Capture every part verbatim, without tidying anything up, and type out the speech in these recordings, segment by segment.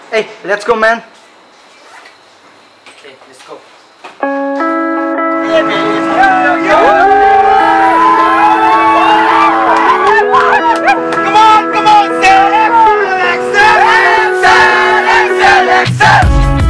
Hey, let's go, man. Okay, let's go. Come on, come on, Axel! Axel! Axel! Axel!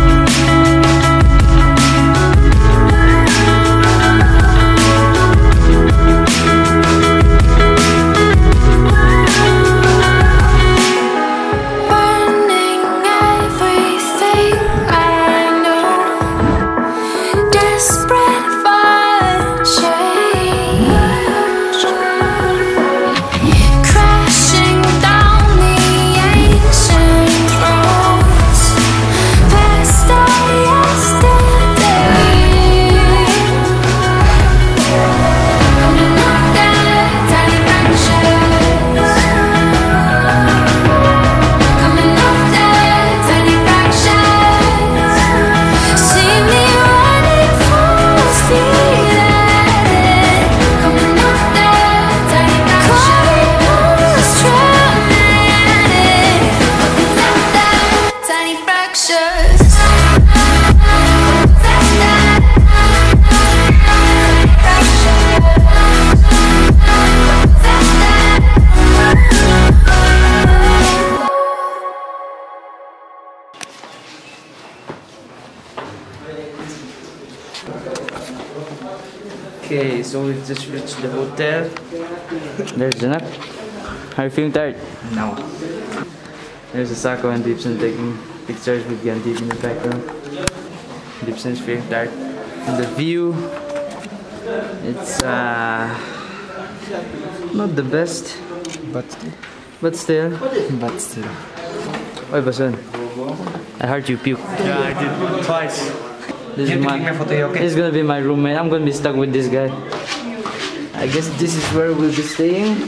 Okay, so we've just reached the hotel. There's Janak. Are you feeling tired? No. There's Asako and Deepson taking pictures with Gandhi in the background. Deepson is feeling tired. And the view, it's uh, not the best, But still. but still. But still. Oi, Basun. I heard you puke. Yeah, I did twice. This is my, okay? This is gonna be my roommate. I'm gonna be stuck with this guy. I guess this is where we'll be staying.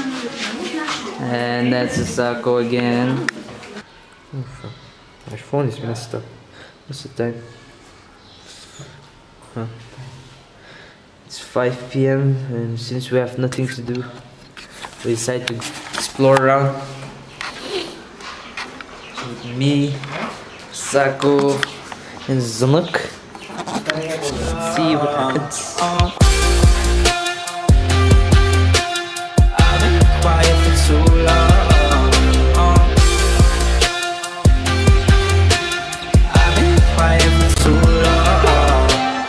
And that's Asako again. Oh, fuck. My phone is messed up. What's the time? Huh. It's five P M and since we have nothing to do, we decided to explore around. So with me, Asako, and Zanuck. See what happens. I've been quiet for too long. I've been quiet for too long.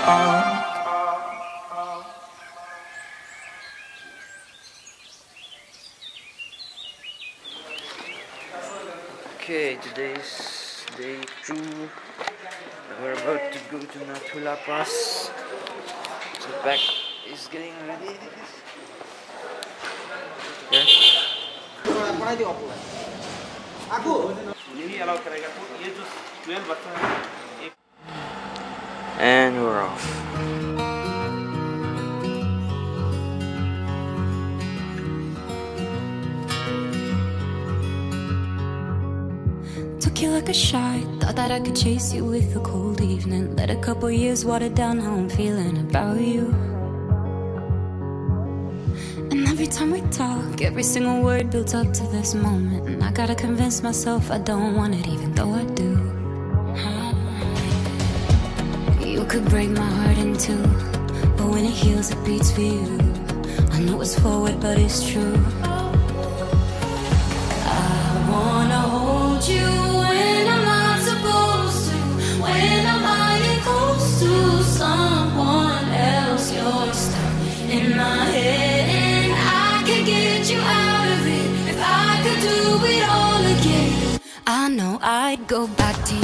Okay, today's day two. We're about to go to Nathula Pass. The back is getting ready. Yeah. And we're off. Took you like a shot, thought that I could chase you with a cold evening. Let a couple years water down how I'm feeling about you. And every time we talk, every single word builds up to this moment. And I gotta convince myself I don't want it, even though I do. You could break my heart in two, but when it heals it beats for you. I know it's forward but it's true. I wanna hold you when I'm not supposed to, when I'm hiding close to someone else. You're stuck in my head and I could get you out of it if I could do it all again. I know I'd go back to you.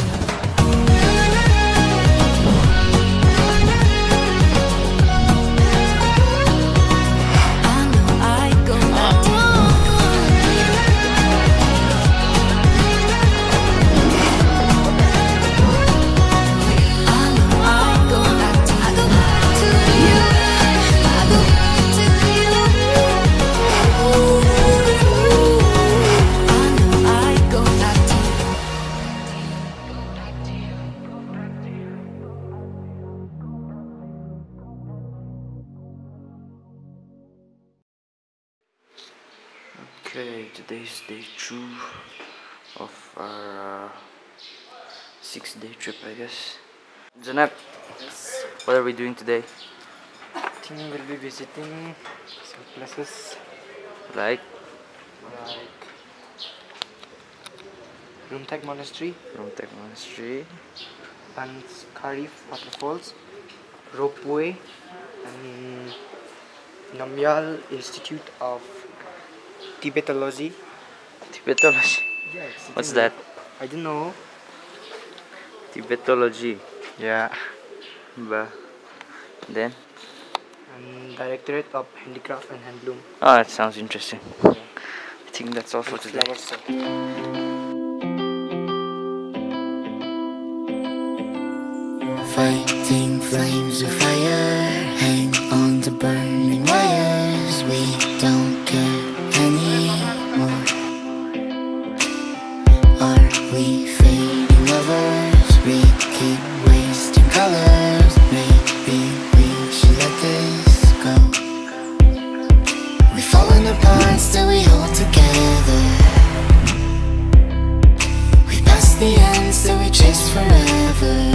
Okay, today's day two of our uh, six day trip, I guess. Janab, what are we doing today? I think we'll be visiting some places Like like Rumtek Monastery, Rumtek Monastery, and Karif Waterfalls, Ropeway, and Namgyal Institute of Tibetology. Tibetology. Yeah, it's What's sitting that? there. I don't know. Tibetology. Yeah. Bah. Then? And Directorate of Handicraft and Handloom. Oh, that sounds interesting. I think that's all for And today. Flower Shop. Fighting flames of fire, hang on to burning wires. We don't care anymore. Are we fading lovers? We keep wasting colors. Maybe we should let this go. We've fallen apart, still we hold together. We've passed the end, still we chase forever.